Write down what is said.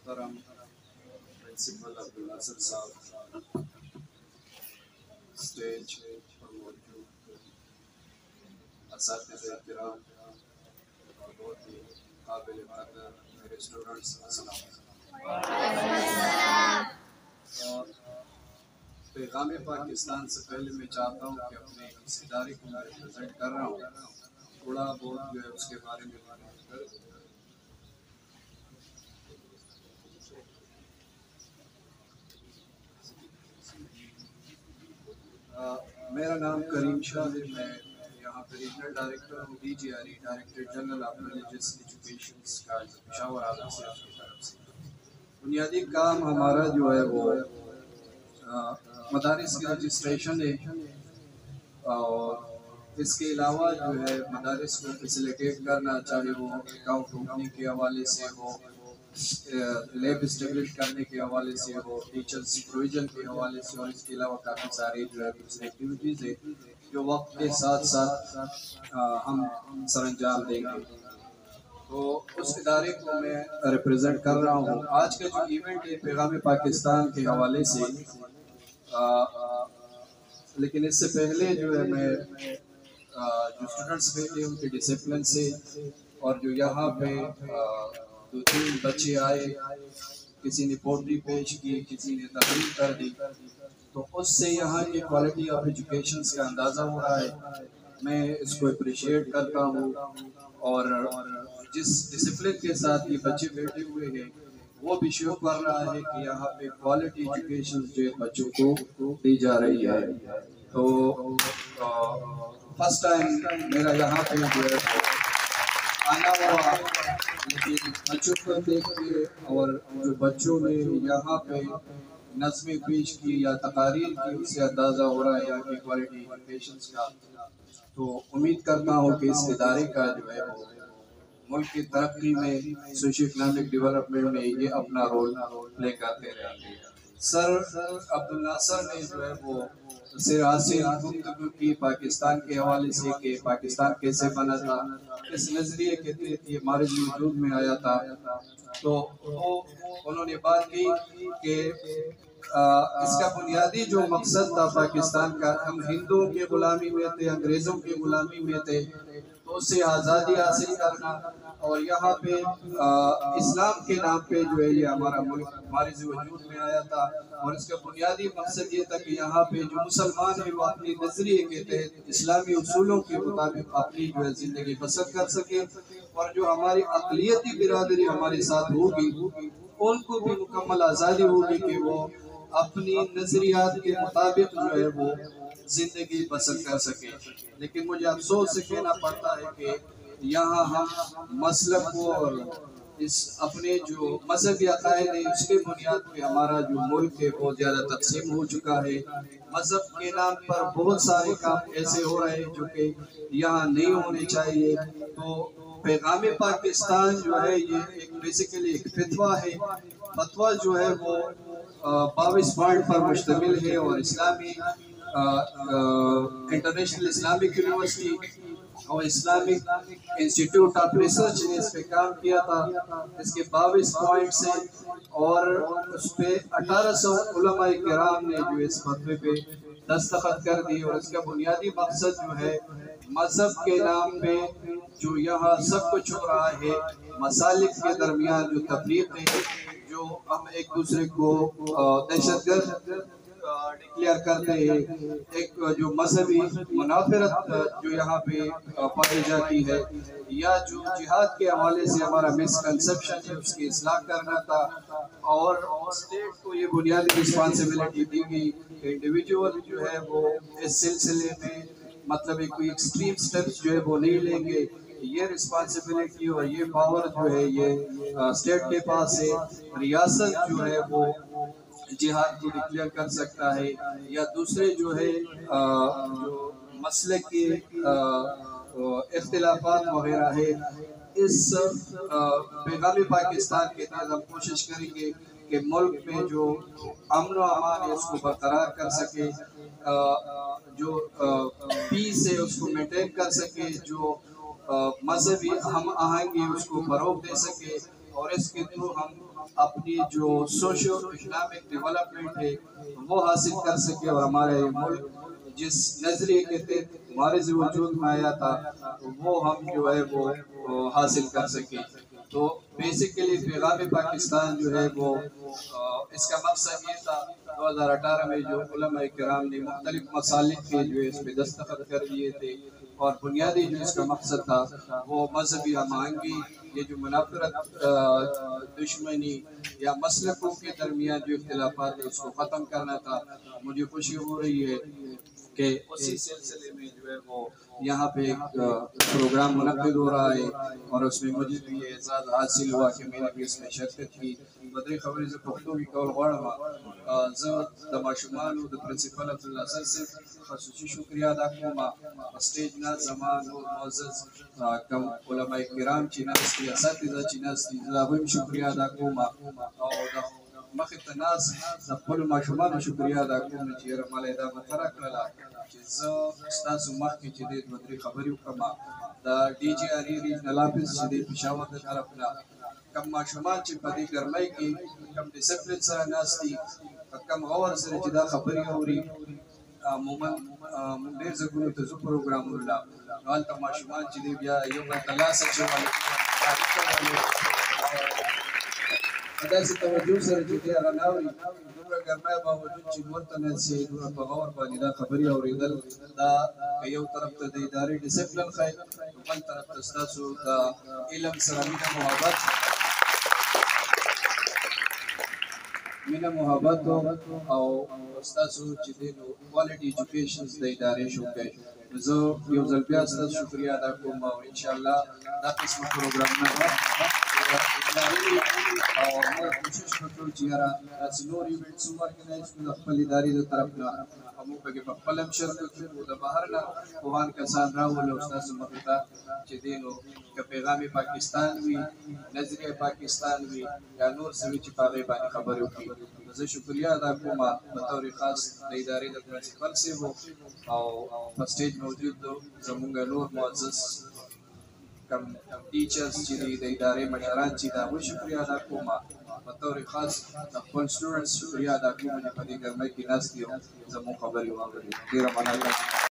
محترم प्रिंसिपल अब्दुल नासिर साहब, स्टेज पर मौजूद असातिज़े किराम और बहुत ही काबिल कदर मेरे स्टूडेंट्स, अस्सलाम वालेकुम। पैगाम पाकिस्तान से पहले मैं चाहता हूँ कि अपने इस इदारे को मैं रिप्रेजेंट कर रहा हूँ, थोड़ा बहुत जो है उसके बारे में मालूम कर। मेरा नाम करीम शाह है। मैं यहाँ पे रीजनल डायरेक्टर हूँ, DGRE director general of religious education का पेशावर आलम से आपकी तरफ से। बुनियादी काम हमारा जो है वो मदारिस की रजिस्ट्रेशन है और इसके अलावा जो है मदारिस को फैसिलिटेट करना, चाहे वो अकाउंट ओपनिंग के हवाले से हो, लैब इस्टेब्लिश करने के हवाले से हो, टीचर्स प्रोविजन के हवाले से, और इसके अलावा काफ़ी सारी जो है दूसरी एक्टिविटीज़ है जो वक्त के साथ साथ हम सर अंजाम देंगे। तो उस इदारे को मैं रिप्रेजेंट कर रहा हूँ। आज का जो इवेंट है पैगाम पाकिस्तान के हवाले से, लेकिन इससे पहले जो है मैं जो स्टूडेंट्स बैठे उनके डिसिप्लिन से, और जो यहाँ पे 2-3 बच्चे आए, किसी ने पोट्री पेश की, किसी ने तकरीर कर दी, तो उससे यहाँ की क्वालिटी ऑफ एजुकेशन का अंदाज़ा हो रहा है। मैं इसको अप्रिशिएट करता हूँ और जिस डिसिप्लिन के साथ ये बच्चे बैठे हुए हैं वो भी शो कर रहा है कि यहाँ पे क्वालिटी एजुकेशन जो बच्चों को दी जा रही है। तो फर्स्ट टाइम मेरा यहाँ पे जो है आना हुआ, लेकिन बच्चों को देख के और जो बच्चों ने यहाँ पे नज़्में पेश की या तकारीर की, उससे अंदाज़ा हो रहा है यहाँ की क्वालिटी एजुकेशन का। तो उम्मीद करता हूँ कि इस इदारे का जो है वो मुल्क की तरक्की में, सोशो इकनॉमिक डेवलपमेंट में ये अपना रोल प्ले करते रहेंगे। सर अब्दुल नासिर ने जो है वो सिरासी गुफ्तगू की पाकिस्तान के हवाले से कि पाकिस्तान कैसे बना था, इस नज़रिए के तहत ये हमारे वजूद में आया था। तो वो उन्होंने बात की कि इसका बुनियादी जो मकसद था पाकिस्तान का, हम हिंदुओं की गुलामी में थे, अंग्रेज़ों की गुलामी में थे, तो उससे आज़ादी हासिल करना, और यहाँ पे इस्लाम के नाम पे जो है ये हमारा मुल्क हमारे वजूद में आया था। और इसका बुनियादी मकसद ये था कि यहाँ पे जो मुसलमान है वो अपने नज़रिए के तहत इस्लामी उसूलों के मुताबिक अपनी जो है ज़िंदगी बसर कर सके, और जो हमारी अक़लियती बिरादरी हमारे साथ होगी उनको भी मुकम्मल आज़ादी होगी कि वो अपनी नज़रियात के मुताबिक जो है वो ज़िंदगी बसर कर सके। लेकिन मुझे अफसोस से कहना पड़ता है कि यहाँ हम मसलक को और इस अपने जो मजहबी अकायद है उसके बुनियाद पे हमारा जो मुल्क है बहुत ज़्यादा तकसीम हो चुका है। मजहब के नाम पर बहुत सारे काम ऐसे हो रहे हैं जो कि यहाँ नहीं होने चाहिए। तो पैगाम पाकिस्तान जो है ये एक बेसिकली एक फतवा है। फतवा जो है वो 22 पॉइंट पर मुश्तमिल है, और इस्लामी इंटरनेशनल इस्लामिक यूनिवर्सिटी और इस्लामिक इंस्टीट्यूट ऑफ रिसर्च ने इस पे काम किया था। इसके 22 पॉइंट्स हैं और उस पे 1800 उलमाए किराम ने जो इस फतवे पे दस्तखत कर दी। और इसका बुनियादी मकसद जो है मजहब के नाम पे जो यहाँ सब कुछ हो रहा है, मसालिक के दरमियान जो तफरीक है, जो हम एक दूसरे को दहशतगर्द डिक्लेयर करते हैं, एक जो मजहबी मुनाफरत जो यहाँ पे पाई जाती है, या जो जिहाद के हवाले से हमारा मिसकंसेप्शन है उसकी इस्लाह करना था। और स्टेट को ये बुनियादी रिस्पॉन्सिबिलिटी दी गई कि इंडिविजुअल जो है वो इस सिलसिले में मतलब एक कोई एक्सट्रीम स्टेप्स जो है वो नहीं लेंगे। ये रिस्पॉन्सिबिलिटी और ये पावर जो है ये स्टेट के पास है। रियासत जो है वो जिहाद को डिक्लेयर कर सकता है, या दूसरे जो है जो मसले के इख्तिलाफात वगैरह है। इस पैगाम पाकिस्तान के तहत हम कोशिश करेंगे कि मुल्क में जो अमन व अमान है उसको बरकरार कर सके, जो पीस है उसको मेंटेन कर सके, जो मजहबी हम आहंगी उसको फरोग दे सके, اور اس کے تھرو ہم اپنی جو سوشو اکنامک ڈیولپمنٹ ہے وہ حاصل کر سکے، اور ہمارا یہ ملک جس نظریے کے تحت ہمارے وجود میں آیا تھا وہ ہم جو ہے وہ حاصل کر سکے۔ تو بیسیکلی پیغام پاکستان جو ہے وہ اس کا مقصد یہ تھا 2018 میں جو علماء کرام نے مختلف مسالک کے جو اس پہ دستخط کر دیے تھے، اور بنیادی جو اس کا مقصد تھا وہ مذہبی ہم آہنگی، یہ جو منافرت، دشمنی یا مسلکوں کے درمیان جو اختلافات ہیں اس کو ختم کرنا تھا۔ مجھے خوشی ہو رہی ہے کہ اسی سلسلے میں جو ہے وہ یہاں پہ ایک پروگرام منعقد ہو رہا ہے، اور اس میں مجھے بھی یہ اعزاز حاصل ہوا کہ میں نے بھی اس میں شرکت کی۔ بدری خبریں سے پختو کی کول غواړم، زه د ماشومانو د پرنسپل عبدالله سر صاحب خصوصي شکریہ ادا کوم، سټیج نه زما نور معزز کم علماء کرام چې ناست دي، اساتذه چې ناست دي، زه د هغوی هم شکریہ ادا کوم، او د مخې ته ناست د خپلو ماشومانو شکریہ ادا کوم چې یاره ماله یې دا موقع راکړله چې زه ستاسو مخکې چې دی دوه درې خبرې وکړم. د ډي جي آري ریجنل آفس چې دی پېښور د طرف نه کم ماشومان چې په دې ګرمۍ کې کم ډسپلین سره ناست دي، کم غور سره چې دا خبرې اوري، عموما موږ ډېر ځایونو ته ځو پروګرامونو له، نو هلته ماشومان چې دی بیا یو بل ته لاس اچولې، په داسې توجه سره چې دی هغه نه اوري، دومره ګرمۍ باوجود چې ورته ناست شي، دومره په غور باندې دا خبرې اورېدل، دا که یو طرف ته د ادارې ډسپلین ښایي، بل طرف ته ستاسو د علم سره مینه محبت او ستاسو چې دی نو کوالټي ایجوکیشن د ادارې شوقی. زه یو ځل بیا ستاسو شکریہ ادا کوم، او انشاءالله دا قسمه پروګرامونه به او موږ کوشش وکړو چې یاره داسې نور ایونټس هم ارګنایز کړو د خپل ادارې د طرف نه، او موږ پکې په خپله هم شرکت وکړو، د بهر نه پوهان کسان راولو ستاسو مخې ته چې دی نو که پیغام پاکستان وي، نظریه پاکستان وي، یا نور څه وي چې په هغې باندې خبرې وکړي. زه شکریہ ادا کوم په طور خاص د ادارې د پرنسپل صاحب، او په سټیج موجود زموږ نور معزز کم ټیچرز چې دي د ادارې مشران چې د هغوی شکریہ ادا کوم، په طور خاص د خپل سټوډنټس شکریہ ادا کوم چې په دې ګرمۍ کې ناست دي او زموږ خبرې واوري. ډېره مننه.